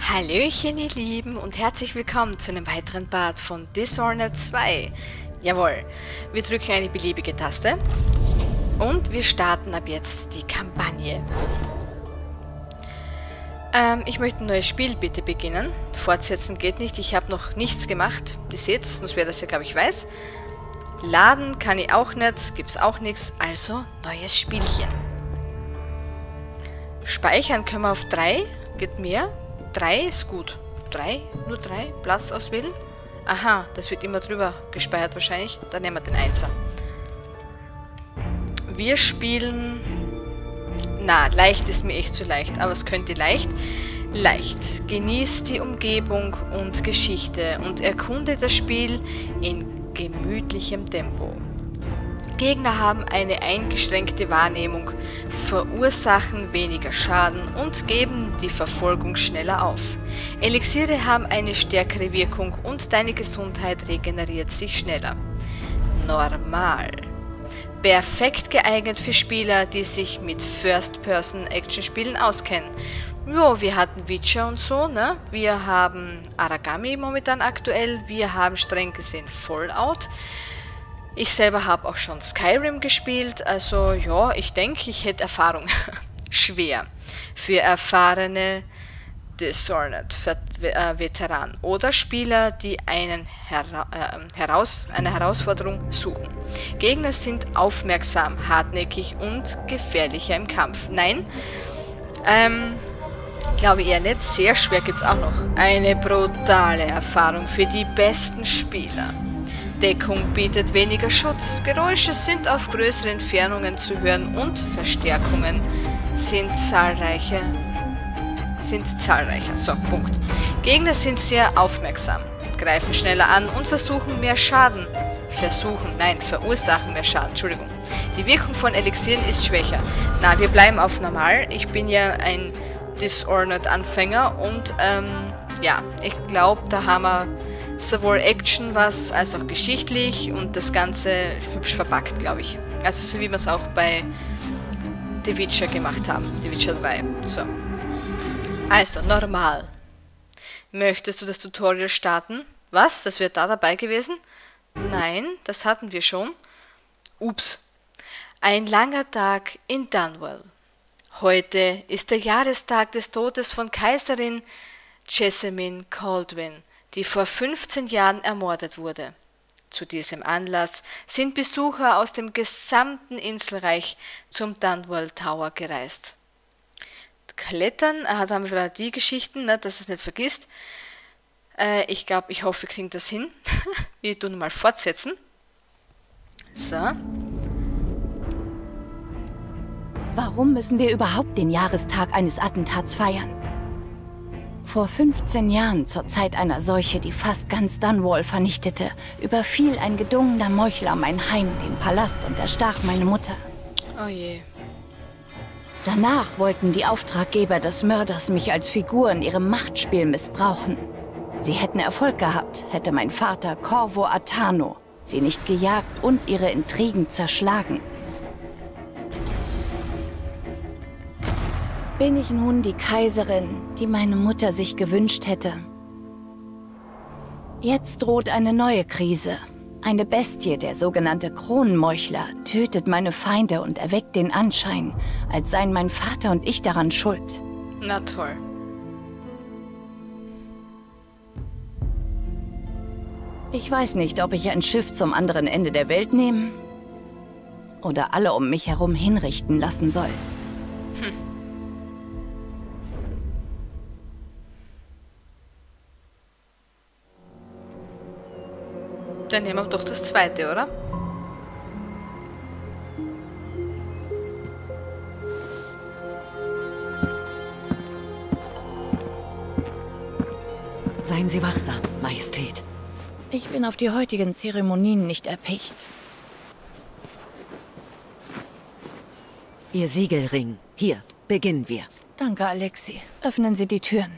Hallöchen ihr Lieben und herzlich willkommen zu einem weiteren Part von Dishonored 2. Jawohl, wir drücken eine beliebige Taste und wir starten ab jetzt die Kampagne. Ich möchte ein neues Spiel bitte beginnen. Fortsetzen geht nicht, ich habe noch nichts gemacht. Ihr seht, sonst wäre das ja glaube ich weiß. Laden kann ich auch nicht, gibt es auch nichts, also neues Spielchen. Speichern können wir auf 3, geht mehr. 3 ist gut. 3? Nur 3? Platz auswählen? Aha, das wird immer drüber gespeichert wahrscheinlich. Dann nehmen wir den 1er. Wir spielen... Na, leicht ist mir echt zu leicht, aber es könnte leicht. Leicht. Genießt die Umgebung und Geschichte und erkunde das Spiel in gemütlichem Tempo. Gegner haben eine eingeschränkte Wahrnehmung, verursachen weniger Schaden und geben die Verfolgung schneller auf. Elixiere haben eine stärkere Wirkung und deine Gesundheit regeneriert sich schneller. Normal. Perfekt geeignet für Spieler, die sich mit First-Person-Action-Spielen auskennen. Jo, wir hatten Witcher und so, ne? Wir haben Aragami momentan aktuell, wir haben streng gesehen Fallout. Ich selber habe auch schon Skyrim gespielt, also ja, ich denke, ich hätte Erfahrung. Schwer. Für erfahrene Dishonored-Veteranen oder Spieler, die eine Herausforderung suchen. Gegner sind aufmerksam, hartnäckig und gefährlicher im Kampf. Nein, glaube eher nicht. Sehr schwer gibt es auch noch. Eine brutale Erfahrung für die besten Spieler. Deckung bietet weniger Schutz, Geräusche sind auf größere Entfernungen zu hören und Verstärkungen sind zahlreicher. So, Punkt. Gegner sind sehr aufmerksam, greifen schneller an und versuchen mehr Schaden. Verursachen mehr Schaden, Entschuldigung. Die Wirkung von Elixieren ist schwächer. Na, wir bleiben auf normal. Ich bin ja ein Dishonored-Anfänger und ja, ich glaube, da haben wir sowohl Action was, als auch geschichtlich und das Ganze hübsch verpackt, glaube ich. Also so wie wir es auch bei The Witcher gemacht haben, The Witcher 3. So. Also, normal. Möchtest du das Tutorial starten? Was? Das wäre da dabei gewesen? Nein, das hatten wir schon. Ups. Ein langer Tag in Dunwall. Heute ist der Jahrestag des Todes von Kaiserin Jessamine Caldwin, die vor 15 Jahren ermordet wurde. Zu diesem Anlass sind Besucher aus dem gesamten Inselreich zum Dunwall Tower gereist. Klettern, da haben wir wieder die Geschichten, ne, dass es nicht vergisst. Ich hoffe, wir kriegen das hin. Wir tun mal fortsetzen. So. Warum müssen wir überhaupt den Jahrestag eines Attentats feiern? Vor 15 Jahren, zur Zeit einer Seuche, die fast ganz Dunwall vernichtete, überfiel ein gedungener Meuchler mein Heim, den Palast, und erstach meine Mutter. Oh je. Danach wollten die Auftraggeber des Mörders mich als Figur in ihrem Machtspiel missbrauchen. Sie hätten Erfolg gehabt, hätte mein Vater Corvo Attano sie nicht gejagt und ihre Intrigen zerschlagen. Bin ich nun die Kaiserin, die meine Mutter sich gewünscht hätte? Jetzt droht eine neue Krise. Eine Bestie, der sogenannte Kronenmeuchler, tötet meine Feinde und erweckt den Anschein, als seien mein Vater und ich daran schuld. Na toll. Ich weiß nicht, ob ich ein Schiff zum anderen Ende der Welt nehmen oder alle um mich herum hinrichten lassen soll. Dann nehmen wir doch das zweite, oder? Seien Sie wachsam, Majestät. Ich bin auf die heutigen Zeremonien nicht erpicht. Ihr Siegelring. Hier, beginnen wir. Danke, Alexi. Öffnen Sie die Türen.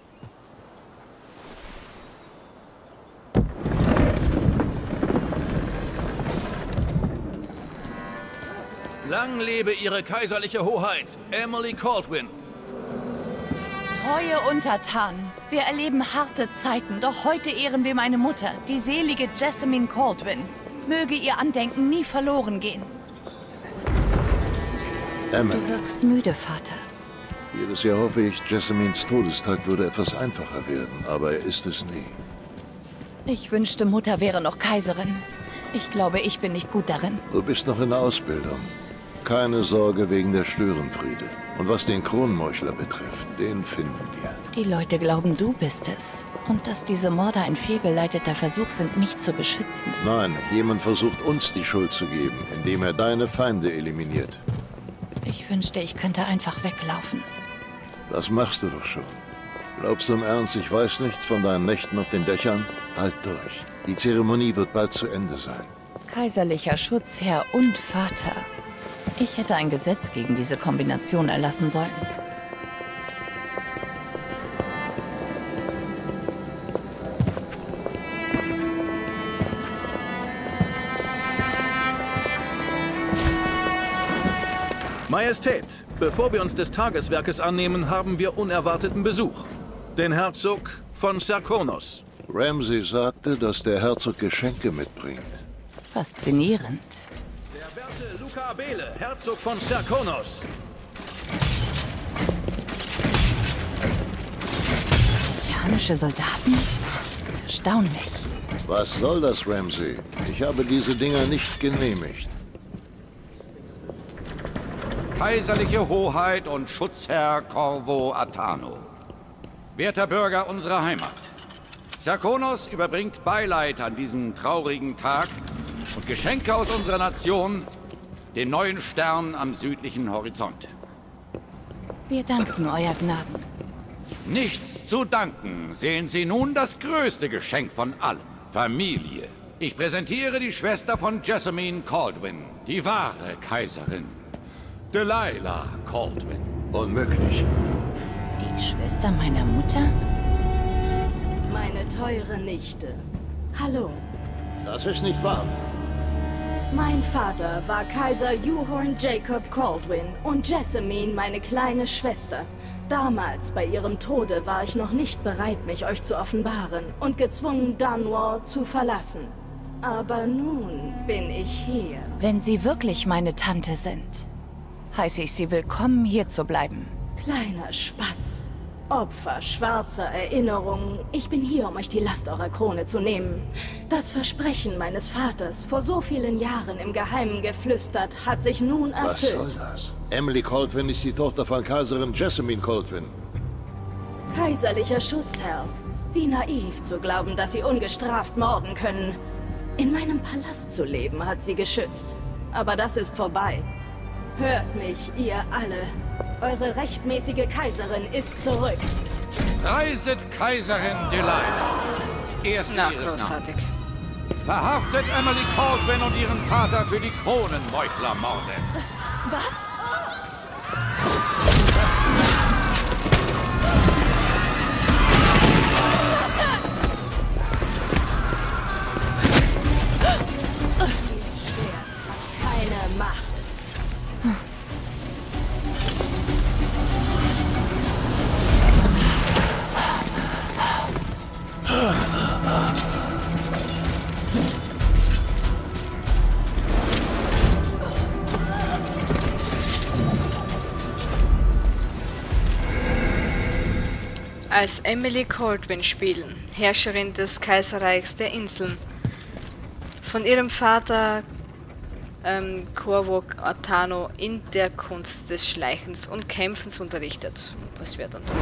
Lang lebe Ihre kaiserliche Hoheit, Emily Caldwin. Treue Untertanen, Wir erleben harte Zeiten, doch heute ehren wir meine Mutter, die selige Jessamine Caldwin. Möge ihr Andenken nie verloren gehen. Emily. Du wirkst müde, Vater. Jedes Jahr hoffe ich, Jessamines Todestag würde etwas einfacher werden, aber er ist es nie. Ich wünschte, Mutter wäre noch Kaiserin. Ich glaube, ich bin nicht gut darin. Du bist noch in der Ausbildung. Keine Sorge wegen der Störenfriede. Und was den Kronmeuchler betrifft, den finden wir. Die Leute glauben, du bist es. Und dass diese Morde ein fehlgeleiteter Versuch sind, mich zu beschützen. Nein, jemand versucht uns die Schuld zu geben, indem er deine Feinde eliminiert. Ich wünschte, ich könnte einfach weglaufen. Das machst du doch schon. Glaubst du im Ernst, ich weiß nichts von deinen Nächten auf den Dächern? Halt durch. Die Zeremonie wird bald zu Ende sein. Kaiserlicher Schutzherr und Vater. Ich hätte ein Gesetz gegen diese Kombination erlassen sollen. Majestät, bevor wir uns des Tageswerkes annehmen, haben wir unerwarteten Besuch. Den Herzog von Serkonos. Ramsay sagte, dass der Herzog Geschenke mitbringt. Faszinierend. Der werte Luca Abele, Herzog von Serkonos. Japanische Soldaten? Erstaunlich. Was soll das, Ramsay? Ich habe diese Dinger nicht genehmigt. Kaiserliche Hoheit und Schutzherr Corvo Attano. Werter Bürger unserer Heimat. Serkonos überbringt Beileid an diesem traurigen Tag und Geschenke aus unserer Nation, den neuen Stern am südlichen Horizont. Wir danken, Euer Gnaden. Nichts zu danken, sehen Sie nun das größte Geschenk von allen. Familie. Ich präsentiere die Schwester von Jessamine Caldwin, die wahre Kaiserin. Delilah Caldwin. Unmöglich. Die Schwester meiner Mutter? Meine teure Nichte. Hallo. Das ist nicht wahr. Mein Vater war Kaiser Euhorn Jacob Caldwin und Jessamine meine kleine Schwester. Damals, bei ihrem Tode, war ich noch nicht bereit, mich euch zu offenbaren und gezwungen, Dunwall zu verlassen. Aber nun bin ich hier. Wenn Sie wirklich meine Tante sind, heiße ich Sie willkommen, hier zu bleiben. Kleiner Spatz. Opfer schwarzer Erinnerungen. Ich bin hier, um euch die Last eurer Krone zu nehmen. Das Versprechen meines Vaters, vor so vielen Jahren im Geheimen geflüstert, hat sich nun Was erfüllt. soll das? Emily Caldwin ist die Tochter von Kaiserin Jessamine Caldwin. Kaiserlicher Schutzherr. Wie naiv zu glauben, dass sie ungestraft morden können. In meinem Palast zu leben hat sie geschützt. Aber das ist vorbei. Hört mich, ihr alle. Eure rechtmäßige Kaiserin ist zurück. Reiset Kaiserin Delilah. Erste Na, ihres großartig. Namens. Verhaftet Emily Caldwin und ihren Vater für die Kronenmeuchlermorde. Was? Keine Macht. Als Emily Caldwin spielen, Herrscherin des Kaiserreichs der Inseln. Von ihrem Vater Corvo Attano in der Kunst des Schleichens und Kämpfens unterrichtet. Was wir dann tun?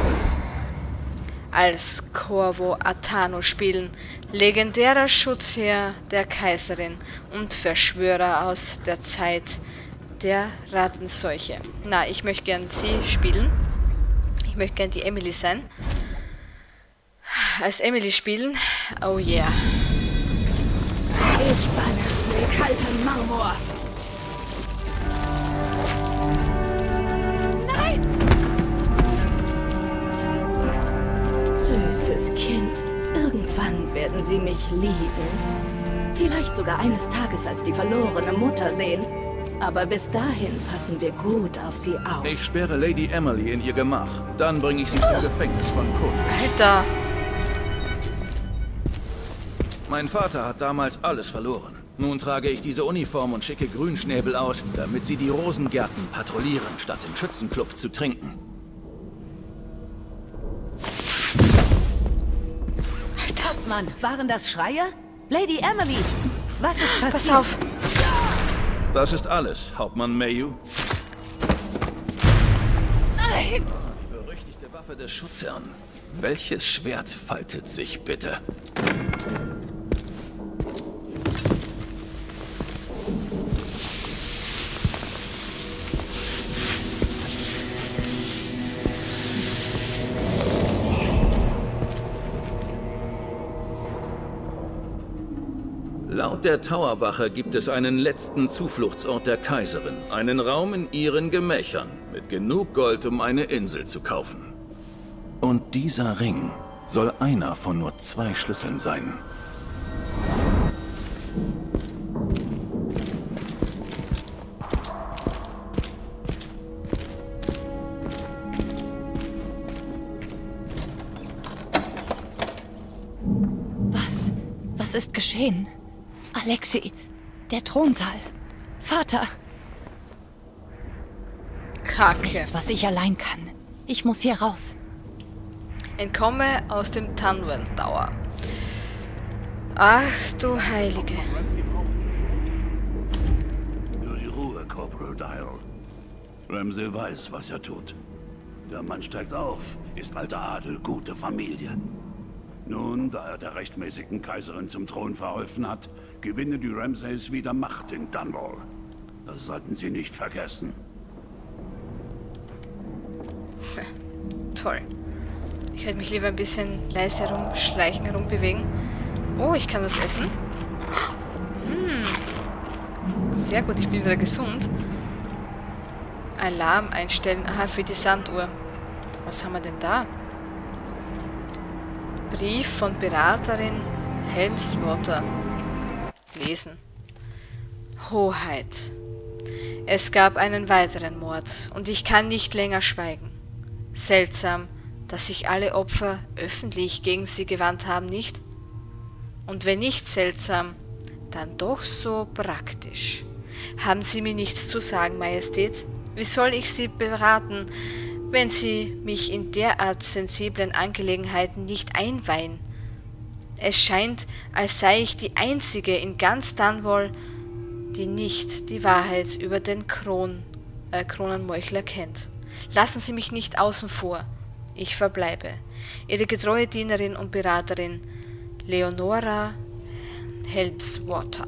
Als Corvo Attano spielen, legendärer Schutzherr der Kaiserin und Verschwörer aus der Zeit der Rattenseuche. Na, ich möchte gern sie spielen. Ich möchte gern die Emily sein. Als Emily spielen. Oh yeah. Ich banne den kalten Marmor. Nein! Süßes Kind. Irgendwann werden sie mich lieben. Vielleicht sogar eines Tages als die verlorene Mutter sehen. Aber bis dahin passen wir gut auf sie auf. Ich sperre Lady Emily in ihr Gemach. Dann bringe ich sie zum Gefängnis von Coldridge. Alter. Mein Vater hat damals alles verloren. Nun trage ich diese Uniform und schicke Grünschnäbel aus, damit sie die Rosengärten patrouillieren, statt im Schützenclub zu trinken. Mann, waren das Schreier? Lady Emily, was ist passiert? Pass auf. Das ist alles, Hauptmann Mayu. Nein! Die berüchtigte Waffe des Schutzherrn. Welches Schwert faltet sich bitte? Laut der Towerwache gibt es einen letzten Zufluchtsort der Kaiserin, einen Raum in ihren Gemächern, mit genug Gold, um eine Insel zu kaufen. Und dieser Ring soll einer von nur 2 Schlüsseln sein. Was ist geschehen? Alexei, der Thronsaal. Vater. Kacke. Nichts, was ich allein kann. Ich muss hier raus. Entkomme aus dem Tunwell Tower. Ach du Heilige. Nur die Ruhe, Corporal Dial. Ramsay weiß, was er tut. Der Mann steigt auf, ist alter Adel, gute Familie. Nun, da er der rechtmäßigen Kaiserin zum Thron verholfen hat, gewinnen die Ramsays wieder Macht in Dunwall. Das sollten sie nicht vergessen. Toll. Ich hätte mich lieber ein bisschen leise herumschleichen, herumbewegen. Oh, ich kann was essen. Sehr gut, ich bin wieder gesund. Alarm einstellen. Aha, für die Sanduhr. Was haben wir denn da? Brief von Beraterin Helmswater. Lesen. Hoheit. Es gab einen weiteren Mord und ich kann nicht länger schweigen. Seltsam, dass sich alle Opfer öffentlich gegen sie gewandt haben, nicht? Und wenn nicht seltsam, dann doch so praktisch. Haben Sie mir nichts zu sagen, Majestät? Wie soll ich Sie beraten, wenn Sie mich in derart sensiblen Angelegenheiten nicht einweihen? Es scheint, als sei ich die Einzige in ganz Dunwall, die nicht die Wahrheit über den Kronenmeuchler kennt. Lassen Sie mich nicht außen vor. Ich verbleibe. Ihre getreue Dienerin und Beraterin, Leonora Helmswater.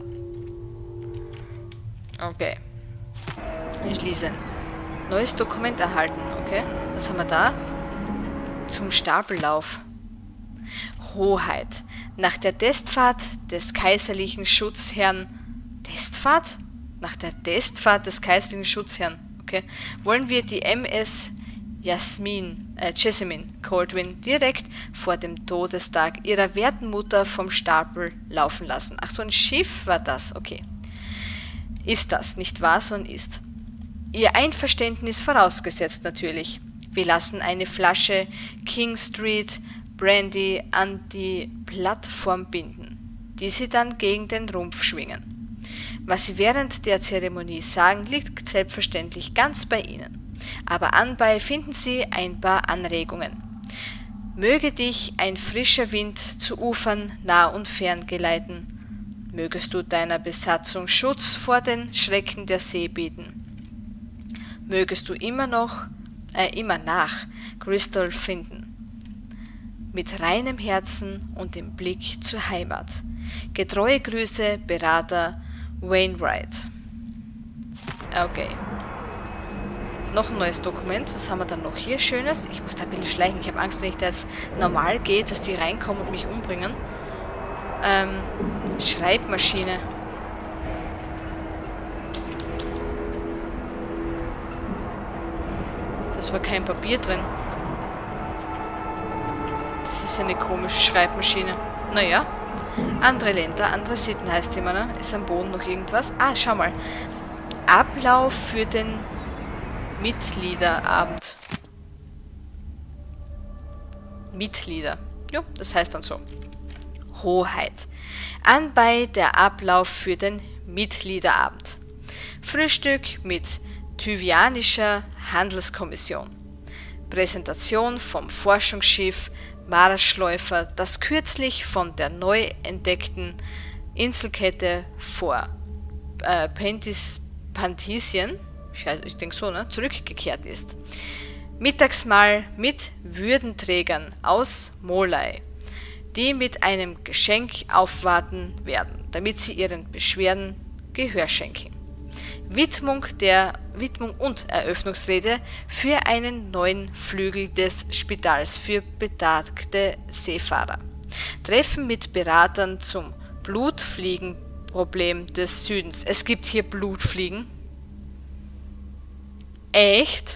Okay. Schließen. Neues Dokument erhalten, okay. Was haben wir da? Zum Stapellauf. Hoheit. Nach der Testfahrt des kaiserlichen Schutzherrn... Testfahrt? Nach der Testfahrt des kaiserlichen Schutzherrn, okay, wollen wir die MS Jessamine Coldwin direkt vor dem Todestag ihrer werten Mutter vom Stapel laufen lassen. Ach, so ein Schiff war das, okay. Ist das, nicht wahr, sondern ist. Ihr Einverständnis vorausgesetzt natürlich. Wir lassen eine Flasche King Street Brandy an die Plattform binden, die Sie dann gegen den Rumpf schwingen. Was Sie während der Zeremonie sagen, liegt selbstverständlich ganz bei Ihnen. Aber anbei finden Sie ein paar Anregungen. Möge dich ein frischer Wind zu Ufern nah und fern geleiten. Mögest du deiner Besatzung Schutz vor den Schrecken der See bieten. Mögest du immer nach Crystal finden. Mit reinem Herzen und dem Blick zur Heimat. Getreue Grüße, Berater Wainwright. Okay. Noch ein neues Dokument. Was haben wir dann noch hier Schönes? Ich muss da ein bisschen schleichen. Ich habe Angst, wenn ich da jetzt normal gehe, dass die reinkommen und mich umbringen. Schreibmaschine. Das war kein Papier drin. Das ist eine komische Schreibmaschine. Naja. Andere Länder, andere Sitten heißt immer, ne? Ist am Boden noch irgendwas? Ah, schau mal. Ablauf für den Mitgliederabend. Mitglieder. Ja, das heißt dann so. Hoheit. Anbei der Ablauf für den Mitgliederabend. Frühstück mit Tyvianischer Handelskommission. Präsentation vom Forschungsschiff Marschläufer, das kürzlich von der neu entdeckten Inselkette vor Pantisien, ich denke so, ne, zurückgekehrt ist. Mittagsmahl mit Würdenträgern aus Molai, die mit einem Geschenk aufwarten werden, damit sie ihren Beschwerden Gehör schenken. Widmung und Eröffnungsrede für einen neuen Flügel des Spitals für betagte Seefahrer. Treffen mit Beratern zum Blutfliegenproblem des Südens. Es gibt hier Blutfliegen. Echt?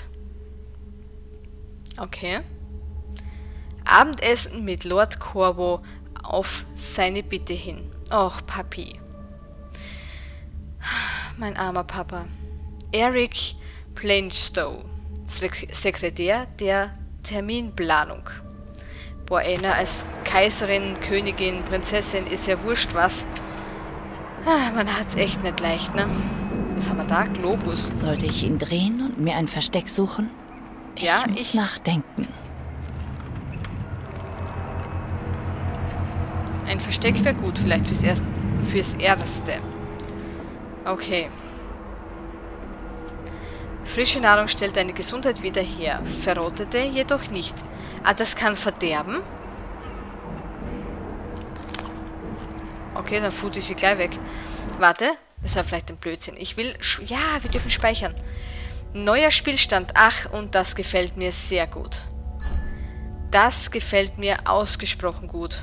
Okay. Abendessen mit Lord Corvo auf seine Bitte hin. Och, Papi. Mein armer Papa. Eric Plainstow, Sekretär der Terminplanung. Boah, einer als Kaiserin, Königin, Prinzessin ist ja wurscht was. Man hat's echt nicht leicht, ne? Was haben wir da? Globus. Sollte ich ihn drehen und mir ein Versteck suchen? Ich muss nachdenken. Ein Versteck wäre gut, vielleicht fürs Erste. Okay. Frische Nahrung stellt deine Gesundheit wieder her, verrottete jedoch nicht. Ah, das kann verderben? Okay, dann futter ich sie gleich weg. Warte, das war vielleicht ein Blödsinn. Ich will... Ja, wir dürfen speichern. Neuer Spielstand. Ach, und das gefällt mir sehr gut. Das gefällt mir ausgesprochen gut.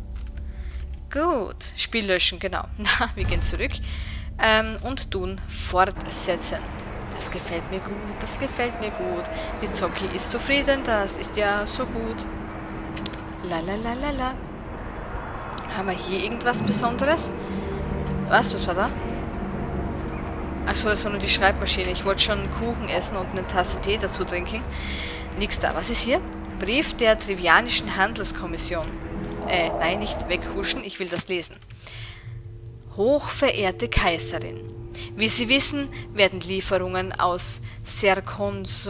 Gut. Spiel löschen, genau. Na, wir gehen zurück. Und tun fortsetzen. Das gefällt mir gut, das gefällt mir gut. Mizoki ist zufrieden, das ist ja so gut. Lalalala. Haben wir hier irgendwas Besonderes? Was war da? Achso, das war nur die Schreibmaschine. Ich wollte schon Kuchen essen und eine Tasse Tee dazu trinken. Nix da. Was ist hier? Brief der Trivianischen Handelskommission. Nein, nicht weghuschen, ich will das lesen. Hochverehrte Kaiserin, wie Sie wissen, werden Lieferungen aus Serkonos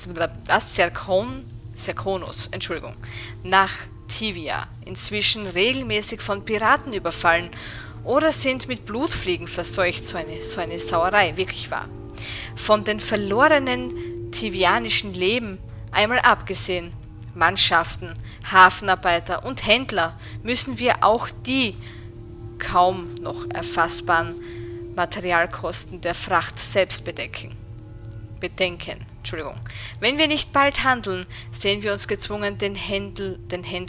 nach Tivia inzwischen regelmäßig von Piraten überfallen oder sind mit Blutfliegen verseucht. So eine Sauerei, wirklich wahr. Von den verlorenen tivianischen Leben einmal abgesehen, Mannschaften, Hafenarbeiter und Händler, müssen wir auch die kaum noch erfassbaren Materialkosten der Fracht selbst bedenken. Wenn wir nicht bald handeln, sehen wir uns gezwungen, den Handel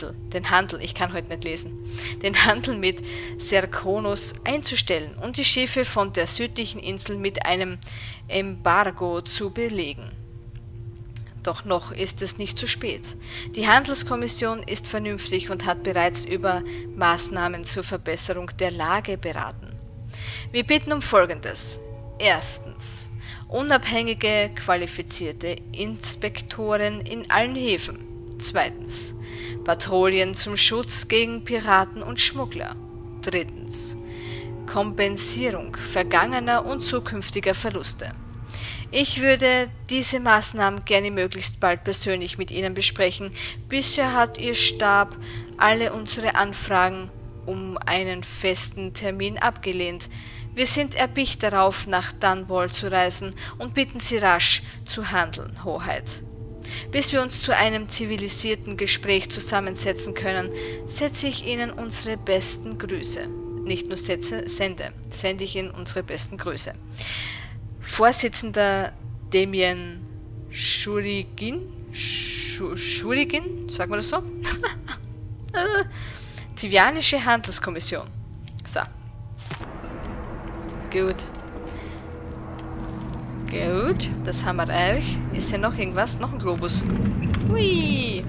mit Serkonos einzustellen und die Schiffe von der südlichen Insel mit einem Embargo zu belegen. Doch noch ist es nicht zu spät. Die Handelskommission ist vernünftig und hat bereits über Maßnahmen zur Verbesserung der Lage beraten. Wir bitten um Folgendes. Erstens. Unabhängige, qualifizierte Inspektoren in allen Häfen. Zweitens. Patrouillen zum Schutz gegen Piraten und Schmuggler. Drittens. Kompensierung vergangener und zukünftiger Verluste. Ich würde diese Maßnahmen gerne möglichst bald persönlich mit Ihnen besprechen. Bisher hat Ihr Stab alle unsere Anfragen um einen festen Termin abgelehnt. Wir sind erpicht darauf, nach Dunwall zu reisen und bitten Sie rasch zu handeln, Hoheit. Bis wir uns zu einem zivilisierten Gespräch zusammensetzen können, setze ich Ihnen unsere besten Grüße. Nicht nur sende ich Ihnen unsere besten Grüße. Vorsitzender Damien Shurigin, sagt man das so? Tivianische Handelskommission. So. Gut. Gut, das haben wir auch. Ist hier noch irgendwas? Noch ein Globus. Hui.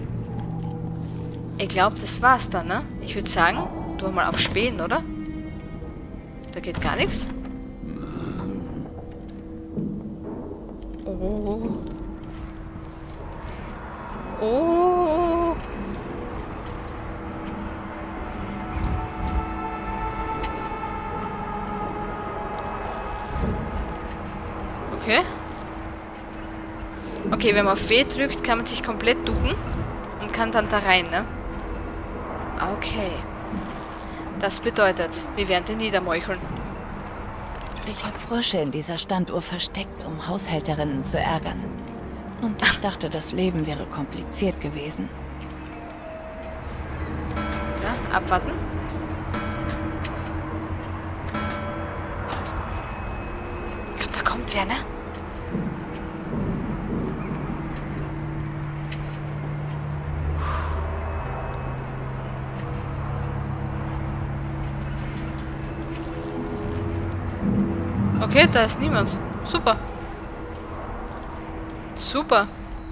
Ich glaube, das war's dann, ne? Ich würde sagen, tu mal auf Spähen, oder? Da geht gar nichts. Oh. Oh. Okay. Okay, wenn man auf W drückt, kann man sich komplett ducken und kann dann da rein, ne? Okay. Das bedeutet, wir werden den niedermeucheln. Ich habe Frösche in dieser Standuhr versteckt, um Haushälterinnen zu ärgern. Und ich dachte, das Leben wäre kompliziert gewesen. Ja, abwarten. Ich glaube, da kommt wer, ne? Okay, da ist niemand. Super. Super.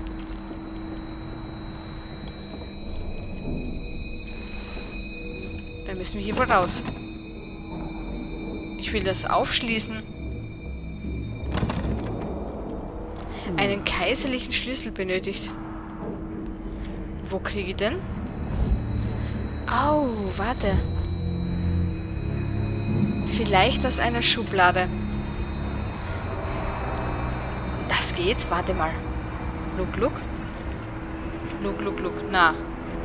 Dann müssen wir hier wohl raus. Ich will das aufschließen. Einen kaiserlichen Schlüssel benötigt. Wo kriege ich den? Au, warte. Vielleicht aus einer Schublade. Das geht? Warte mal. Look, look. Look, look, look. Na.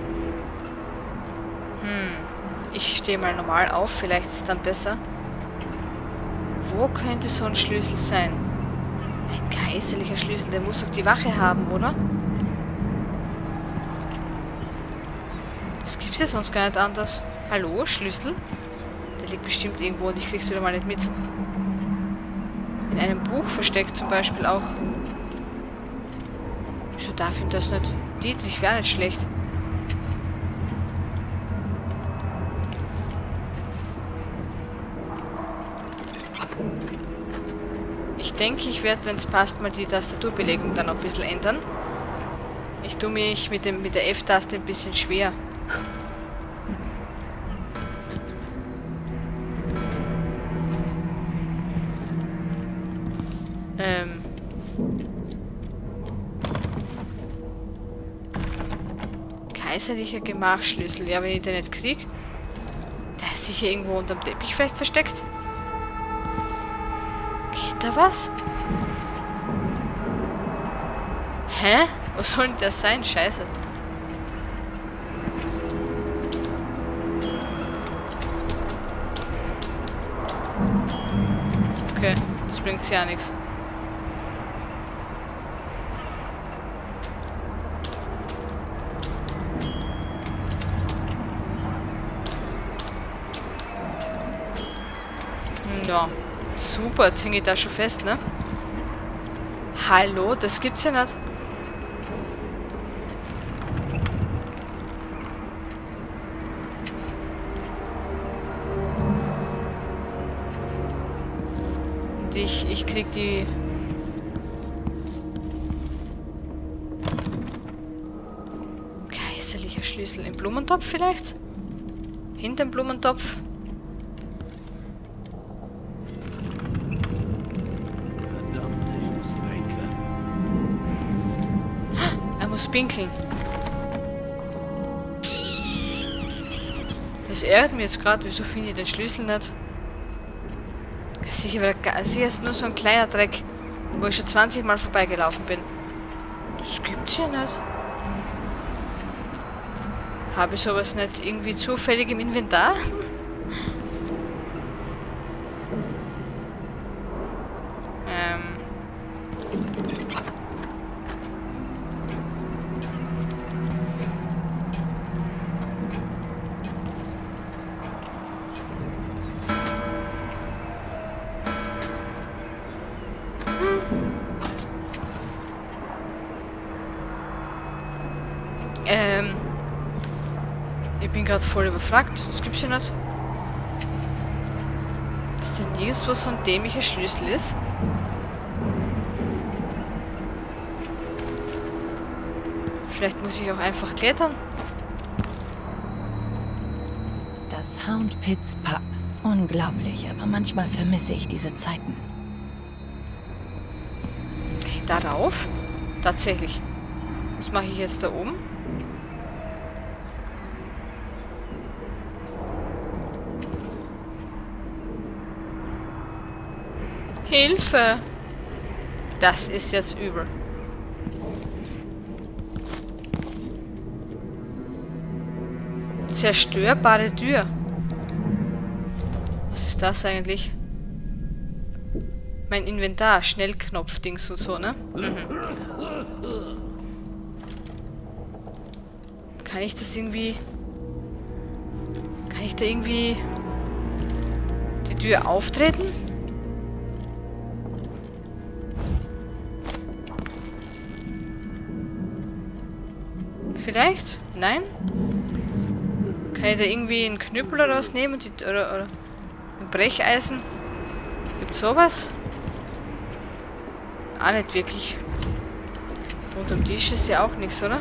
Ich stehe mal normal auf. Vielleicht ist es dann besser. Wo könnte so ein Schlüssel sein? Ein kaiserlicher Schlüssel. Der muss doch die Wache haben, oder? Das gibt's ja sonst gar nicht anders. Hallo? Schlüssel? Der liegt bestimmt irgendwo und ich krieg's wieder mal nicht mit. In einem Buch versteckt zum Beispiel auch. Wieso darf ihm das nicht? Dietrich wäre nicht schlecht. Ich denke, ich werde, wenn es passt, mal die Tastaturbelegung dann noch ein bisschen ändern. Ich tue mich mit der F-Taste ein bisschen schwer. Kaiserlicher Gemachschlüssel. Ja, wenn ich den nicht kriege. Der ist sicher irgendwo unterm Teppich vielleicht versteckt. Geht da was? Hä? Wo soll denn das sein? Scheiße. Okay, das bringt ja nichts. Ja, super, jetzt hänge ich da schon fest, ne? Hallo, das gibt's ja nicht. Und ich krieg die... Kaiserlicher Schlüssel im Blumentopf vielleicht? Hinterm Blumentopf? Pinkeln. Das ärgert mich jetzt gerade. Wieso finde ich den Schlüssel nicht? Sicher ist nur so ein kleiner Dreck, wo ich schon 20 Mal vorbeigelaufen bin. Das gibt's ja nicht. Habe ich sowas nicht irgendwie zufällig im Inventar? Ich bin gerade voll überfragt. Das gibt's ja nicht. Ist denn nirgendwo so ein dämlicher Schlüssel ist? Vielleicht muss ich auch einfach klettern. Das Hound Pits Pub. Unglaublich, aber manchmal vermisse ich diese Zeiten. darauf? Tatsächlich. Was mache ich jetzt da oben? Hilfe! Das ist jetzt übel. Zerstörbare Tür. Was ist das eigentlich? Mein Inventar, Schnellknopf-Dings und so, ne? Mhm. Kann ich das irgendwie... Kann ich da irgendwie... die Tür auftreten? Vielleicht? Nein? Kann ich da irgendwie einen Knüppel rausnehmen? Oder ein Brecheisen? Gibt's sowas? Auch nicht wirklich. Unterm Tisch ist ja auch nichts, oder?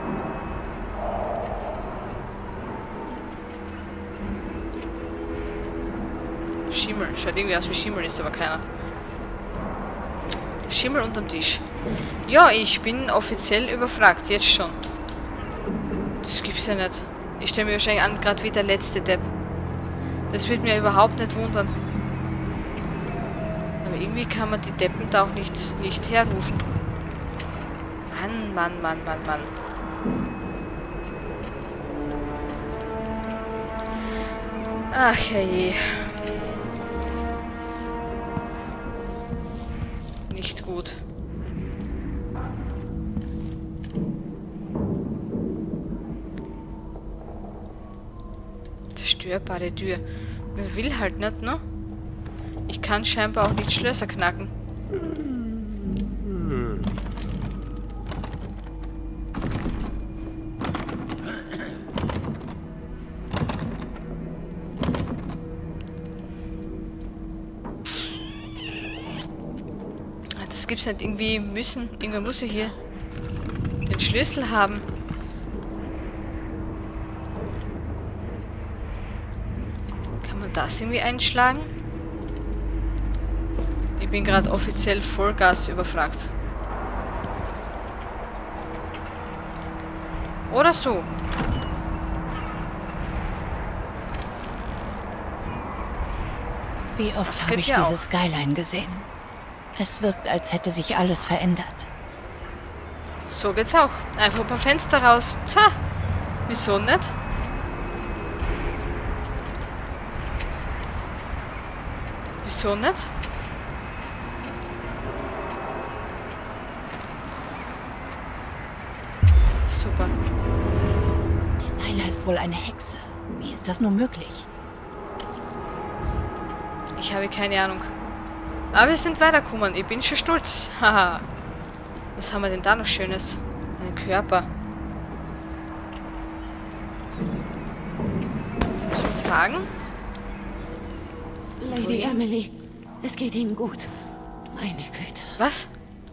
Schimmel. Schaut irgendwie aus wie Schimmel, ist aber keiner. Schimmel unterm Tisch. Ja, ich bin offiziell überfragt. Jetzt schon. Das gibt's ja nicht. Ich stelle mir wahrscheinlich an, gerade wie der letzte Depp. Das wird mir überhaupt nicht wundern. Aber irgendwie kann man die Deppen da auch nicht herrufen. Mann. Ach herrje. Nicht gut. Zerstörbare Tür. Man will halt nicht, ne? Ich kann scheinbar auch nicht Schlösser knacken. Das gibt's nicht. Irgendwie müssen... Irgendwann muss ich hier den Schlüssel haben. Kann man das irgendwie einschlagen? Ich bin gerade offiziell Vollgas überfragt. Oder so. Wie oft habe ich diese Skyline gesehen? Es wirkt, als hätte sich alles verändert. So geht's auch. Einfach ein paar Fenster raus. Tja, wieso nicht? Wieso nicht? Super. Nyla ist wohl eine Hexe. Wie ist das nur möglich? Ich habe keine Ahnung. Aber wir sind weitergekommen. Ich bin schon stolz. Haha. Was haben wir denn da noch Schönes? Einen Körper. Den müssen wir tragen? Lady Emily, es geht Ihnen gut. Meine Güte. Was?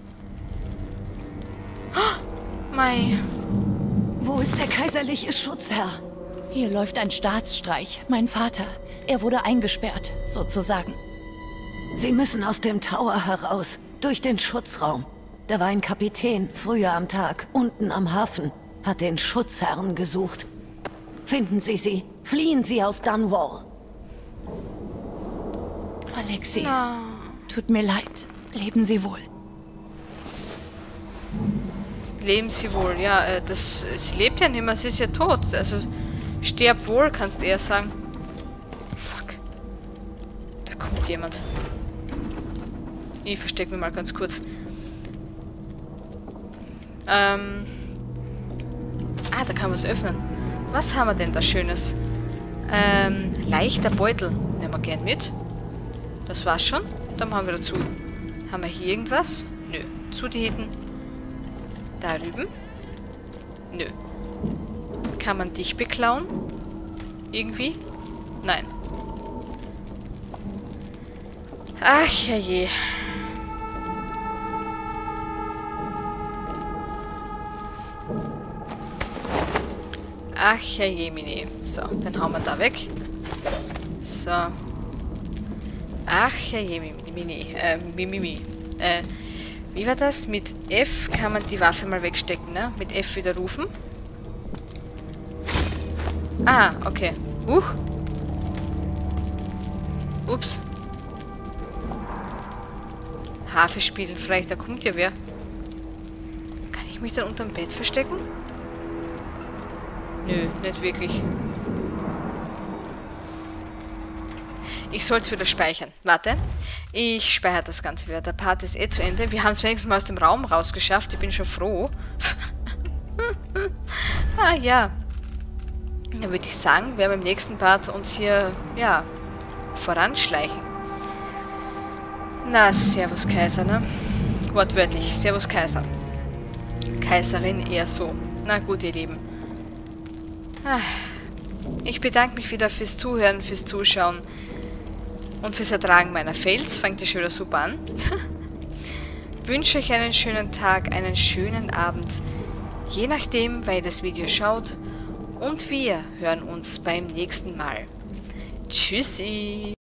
Oh, Mei. Wo ist der kaiserliche Schutzherr? Hier läuft ein Staatsstreich. Mein Vater. Er wurde eingesperrt, sozusagen. Sie müssen aus dem Tower heraus, durch den Schutzraum. Da war ein Kapitän, früher am Tag, unten am Hafen, hat den Schutzherrn gesucht. Finden Sie sie, fliehen Sie aus Dunwall. Alexi, tut mir leid. Leben Sie wohl. Leben Sie wohl, ja. Sie lebt ja nicht mehr, sie ist ja tot. Also, sterb wohl, kannst du eher sagen. Fuck. Da kommt jemand. Ich verstecke mich mal ganz kurz. Da kann man es öffnen. Was haben wir denn da Schönes? Leichter Beutel. Nehmen wir gern mit. Das war's schon. Dann machen wir dazu. Haben wir hier irgendwas? Nö. Zu die hinten. Da drüben? Nö. Kann man dich beklauen? Irgendwie? Nein. Ach je. Ach je, Mini. So, dann hauen wir da weg. So. Ach je, Mini. Wie war das? Mit F kann man die Waffe mal wegstecken, ne? Mit F wieder rufen. Ah, okay. Huch. Ups. Harfe spielen, vielleicht, da kommt ja wer. Kann ich mich dann unterm Bett verstecken? Nö, nicht wirklich. Ich soll es wieder speichern. Warte. Ich speichere das Ganze wieder. Der Part ist eh zu Ende. Wir haben es wenigstens mal aus dem Raum rausgeschafft. Ich bin schon froh. Ah ja. Dann würde ich sagen, werden wir im nächsten Part uns hier, ja, voranschleichen. Na, Servus Kaiser, ne? Wortwörtlich, Servus Kaiser. Kaiserin eher so. Na gut, ihr Lieben. Ich bedanke mich wieder fürs Zuhören, fürs Zuschauen und fürs Ertragen meiner Fails. Fängt ja schon wieder super an. Wünsche euch einen schönen Tag, einen schönen Abend. Je nachdem, wann ihr das Video schaut. Und wir hören uns beim nächsten Mal. Tschüssi!